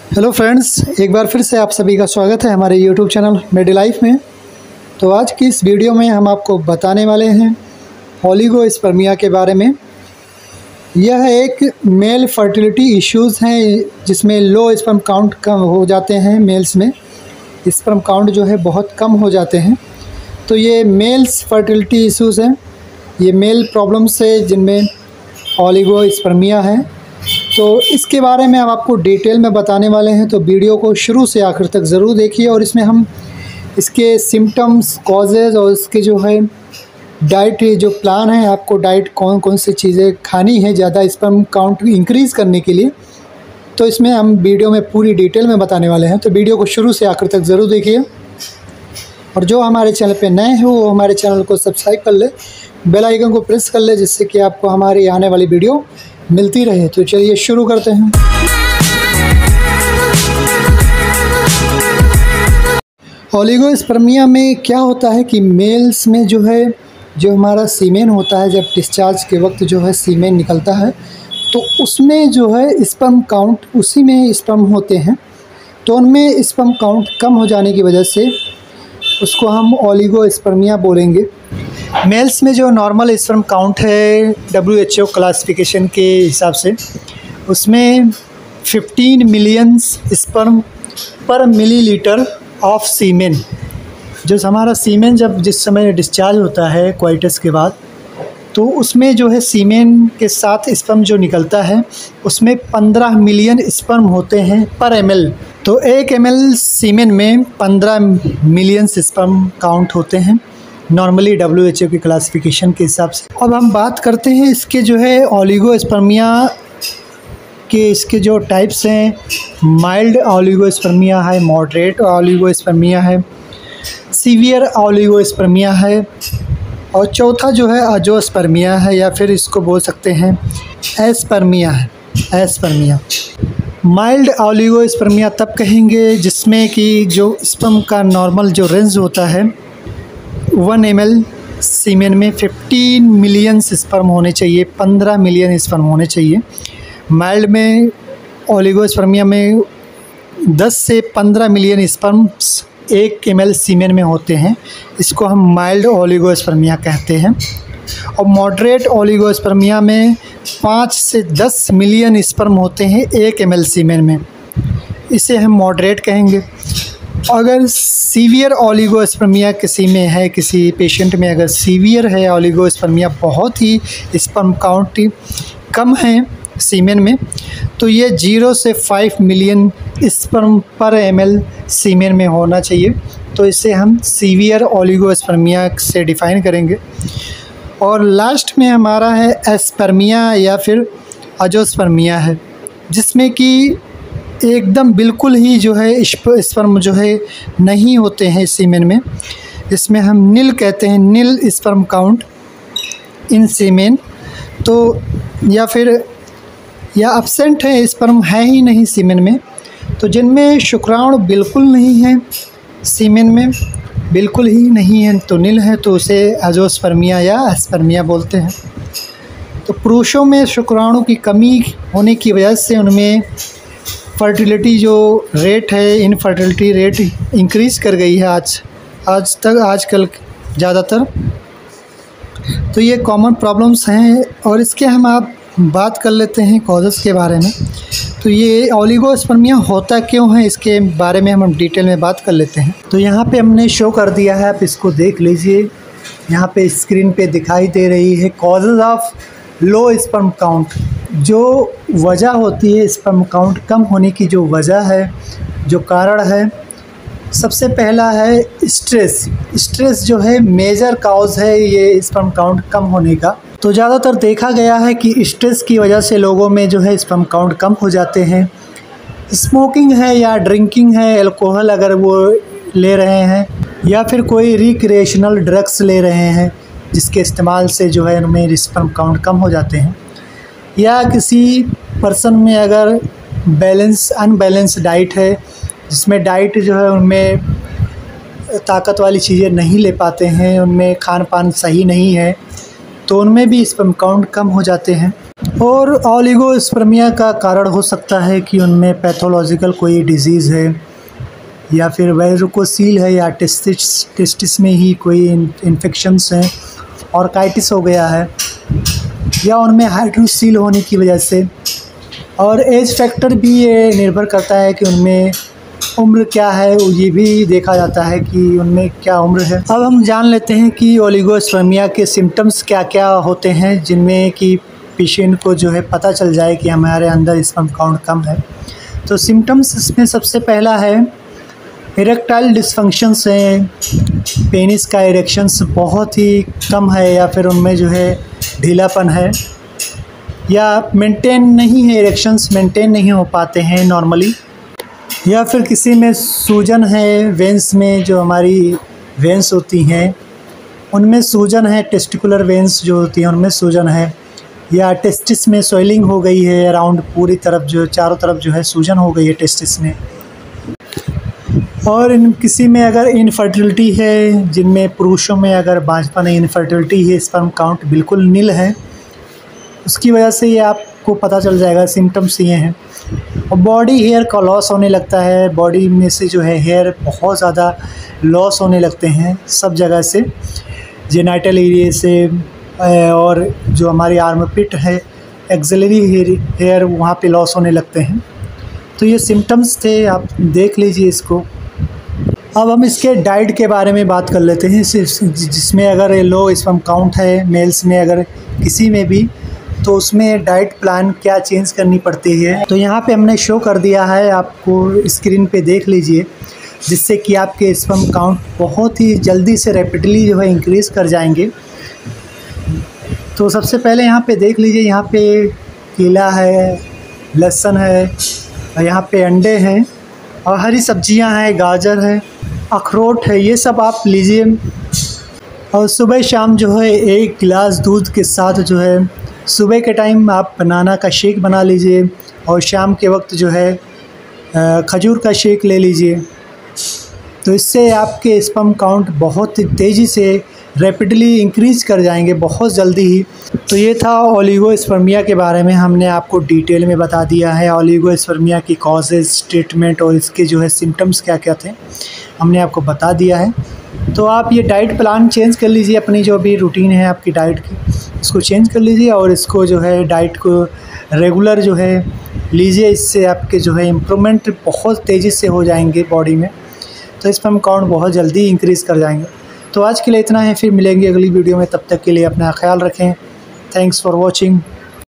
Hello friends, एक बार फिर से आप सभी का स्वागत है हमारे यूट्यूब चैनल मेडिलाइफ में। तो आज की इस वीडियो में हम आपको बताने वाले हैं ओलिगोस्पर्मिया के बारे में। यह एक मेल फर्टिलिटी इश्यूज़ हैं जिसमें लो स्पर्म काउंट कम हो जाते हैं। मेल्स में स्पर्म काउंट जो है बहुत कम हो जाते हैं। तो ये मेल्स फर्टिलिटी इश्यूज़ हैं, ये मेल प्रॉब्लम्स है जिनमें ओलिगोस्पर्मिया है। तो इसके बारे में हम आपको डिटेल में बताने वाले हैं, तो वीडियो को शुरू से आखिर तक ज़रूर देखिए। और इसमें हम इसके सिम्टम्स, कॉजेज़ और इसके जो है डाइट, जो प्लान है, आपको डाइट कौन कौन सी चीज़ें खानी है ज़्यादा स्पर्म काउंट इंक्रीज़ करने के लिए, तो इसमें हम वीडियो में पूरी डिटेल में बताने वाले हैं। तो वीडियो को शुरू से आखिर तक ज़रूर देखिए। और जो हमारे चैनल पे नए हैं वो हमारे चैनल को सब्सक्राइब कर ले, बेल आइकन को प्रेस कर ले, जिससे कि आपको हमारी आने वाली वीडियो मिलती रहे। तो चलिए शुरू करते हैं। ओलिगोस्पर्मिया में क्या होता है कि मेल्स में जो है, जो हमारा सीमेन होता है, जब डिस्चार्ज के वक्त जो है सीमेन निकलता है, तो उसमें जो है स्पर्म काउंट, उसी में स्पर्म होते हैं। तो उनमें स्पर्म काउंट कम हो जाने की वजह से उसको हम ओलिगोस्पर्मिया बोलेंगे। मेल्स में जो नॉर्मल स्पर्म काउंट है WHO क्लासिफिकेशन के हिसाब से, उसमें 15 million sperm per millilitre of semen. जो हमारा सीमेन जब जिस समय डिस्चार्ज होता है क्वाइटस के बाद, तो उसमें जो है सीमेन के साथ स्पर्म जो निकलता है उसमें 15 मिलियन स्पर्म होते हैं पर ml। तो 1 ml सीमेन में 15 मिलियन स्पर्म काउंट होते हैं नॉर्मली WHO की क्लासिफिकेशन के हिसाब से। अब हम बात करते हैं इसके जो है ओलिगोस्पर्मिया के, इसके जो टाइप्स हैं। माइल्ड ओलिगोस्पर्मिया है, मॉडरेट ओलिगोस्पर्मिया है, सीवियर ओलिगोस्पर्मिया है, और चौथा जो है अजोस्पर्मिया है, या फिर इसको बोल सकते हैं एस्पर्मिया है, एस्पर्मिया। माइल्ड ओलिगोस्पर्मिया तब कहेंगे जिसमें कि जो स्पर्म का नॉर्मल जो रेंज होता है 1 ml सीमेन में 15 मिलियन स्पर्म होने चाहिए, 15 मिलियन स्पर्म होने चाहिए। माइल्ड में ओलिगोस्पर्मिया में 10 से 15 मिलियन स्पर्म्स 1 ml सीमेन में होते हैं। इसको हम माइल्ड ओलिगोस्पर्मिया कहते हैं। और मॉडरेट ओलिगोस्पर्मिया में 5 से 10 मिलियन स्पर्म होते हैं 1 ml सीमेन में, इसे हम मॉडरेट कहेंगे। अगर सीवियर ओलिगोस्पर्मिया किसी में है, किसी पेशेंट में अगर सीवियर है ओलिगोस्पर्मिया, बहुत ही स्पर्म काउंट कम है सीमेन में, तो ये 0 से 5 million sperm per ml semen में होना चाहिए। तो इसे हम सीवियर ओलिगोस्पर्मिया से डिफ़ाइन करेंगे। और लास्ट में हमारा है एस्पर्मिया या फिर अजोस्पर्मिया है, जिसमें कि एकदम बिल्कुल ही जो है स्पर्म जो है नहीं होते हैं सीमेन में। इसमें हम नील कहते हैं, नील स्पर्म काउंट इन सीमेन। तो या फिर या एब्सेंट है, स्पर्म है ही नहीं सीमेन में। तो जिनमें शुक्राणु बिल्कुल नहीं है सीमेन में, बिल्कुल ही नहीं है, तो नील है, तो उसे अजोस्पर्मिया या एस्पर्मिया बोलते हैं। तो पुरुषों में शुक्राणु की कमी होने की वजह से उनमें फर्टिलिटी जो रेट है, इनफर्टिलिटी रेट इंक्रीज़ कर गई है आजकल ज़्यादातर। तो ये कॉमन प्रॉब्लम्स हैं। और इसके हम आप बात कर लेते हैं कॉजेज़ के बारे में। तो ये ओलिगोस्पर्मिया होता क्यों है, इसके बारे में हम डिटेल में बात कर लेते हैं। तो यहाँ पे हमने शो कर दिया है, आप इसको देख लीजिए। यहाँ पे स्क्रीन पे दिखाई दे रही है causes of low sperm count. जो वजह होती है स्पर्म काउंट कम होने की, जो वजह है, जो कारण है, सबसे पहला है स्ट्रेस। स्ट्रेस जो है मेजर कॉज है ये स्पर्म काउंट कम होने का। तो ज़्यादातर देखा गया है कि स्ट्रेस की वजह से लोगों में जो है स्पर्म काउंट कम हो जाते हैं। स्मोकिंग है या ड्रिंकिंग है, अल्कोहल अगर वो ले रहे हैं, या फिर कोई रिक्रिएशनल ड्रग्स ले रहे हैं जिसके इस्तेमाल से जो है उनमें स्पर्म काउंट कम हो जाते हैं। या किसी पर्सन में अगर अनबैलेंस डाइट है, जिसमें डाइट जो है उनमें ताकत वाली चीज़ें नहीं ले पाते हैं, उनमें खान पान सही नहीं है, तो उनमें भी स्पर्म काउंट कम हो जाते हैं। और ओलिगोस्पर्मिया का कारण हो सकता है कि उनमें पैथोलॉजिकल कोई डिजीज़ है, या फिर वेरिकोसील है, या टेस्टिस में ही कोई इन्फेक्शंस हैं, ऑर्काइटिस हो गया है, या उनमें हाइड्रोसील होने की वजह से। और एज फैक्टर भी ये निर्भर करता है कि उनमें उम्र क्या है, ये भी देखा जाता है कि उनमें क्या उम्र है। अब हम जान लेते हैं कि ओलिगोस्पर्मिया के सिम्टम्स क्या क्या होते हैं, जिनमें कि पेशेंट को जो है पता चल जाए कि हमारे अंदर स्पर्म काउंट कम है। तो सिम्टम्स इसमें सबसे पहला है इरेक्टाइल डिसफंक्शंस हैं, पेनिस का इरेक्शंस बहुत ही कम है, या फिर उनमें जो है ढीलापन है, या मेंटेन नहीं है, इरेक्शंस मेंटेन नहीं हो पाते हैं नॉर्मली, या फिर किसी में सूजन है वेंस में, जो हमारी वेंस होती हैं उनमें सूजन है, टेस्टिकुलर वेंस जो होती हैं उनमें सूजन है, या टेस्टिस में स्वेलिंग हो गई है अराउंड पूरी तरफ, जो चारों तरफ जो है सूजन हो गई है टेस्टिस में। और किसी में अगर इनफर्टिलिटी है, जिनमें पुरुषों में अगर बांझपन है, इनफर्टिलिटी है, स्पर्म काउंट बिल्कुल नील है, उसकी वजह से ये आपको पता चल जाएगा। सिम्टम्स ये हैं। और बॉडी हेयर का लॉस होने लगता है, बॉडी में से जो है हेयर बहुत ज़्यादा लॉस होने लगते हैं सब जगह से, जेनाइटल एरिया से, और जो हमारी आर्मपिट है, एक्सिलरी हेयर वहाँ पे लॉस होने लगते हैं। तो ये सिम्टम्स थे, आप देख लीजिए इसको। अब हम इसके डाइट के बारे में बात कर लेते हैं, जिसमें अगर लो स्पर्म काउंट है मेल्स में, अगर किसी में भी, तो उसमें डाइट प्लान क्या चेंज करनी पड़ती है। तो यहाँ पे हमने शो कर दिया है, आपको स्क्रीन पे देख लीजिए, जिससे कि आपके स्पर्म काउंट बहुत ही जल्दी से रैपिडली जो है इंक्रीज़ कर जाएंगे। तो सबसे पहले यहाँ पे देख लीजिए, यहाँ पे केला है, लहसुन है, और यहाँ पे अंडे हैं, और हरी सब्जियाँ हैं, गाजर है, अखरोट है, ये सब आप लीजिए। और सुबह शाम जो है 1 गिलास दूध के साथ जो है, सुबह के टाइम आप बनाना का शेक बना लीजिए, और शाम के वक्त जो है खजूर का शेक ले लीजिए। तो इससे आपके स्पर्म काउंट बहुत तेज़ी से रैपिडली इंक्रीज़ कर जाएंगे, बहुत जल्दी ही। तो ये था ओलिगोस्पर्मिया के बारे में, हमने आपको डिटेल में बता दिया है ओलिगोस्पर्मिया की कॉजेज़, ट्रीटमेंट, और इसके जो है सिम्टम्स क्या क्या थे हमने आपको बता दिया है। तो आप ये डाइट प्लान चेंज कर लीजिए, अपनी जो भी रूटीन है आपकी डाइट की, इसको चेंज कर लीजिए, और इसको जो है डाइट को रेगुलर जो है लीजिए। इससे आपके जो है इम्प्रूवमेंट बहुत तेज़ी से हो जाएंगे बॉडी में, तो स्पर्म काउंट बहुत जल्दी इंक्रीज़ कर जाएंगे। तो आज के लिए इतना है, फिर मिलेंगे अगली वीडियो में, तब तक के लिए अपना ख्याल रखें। Thanks for watching.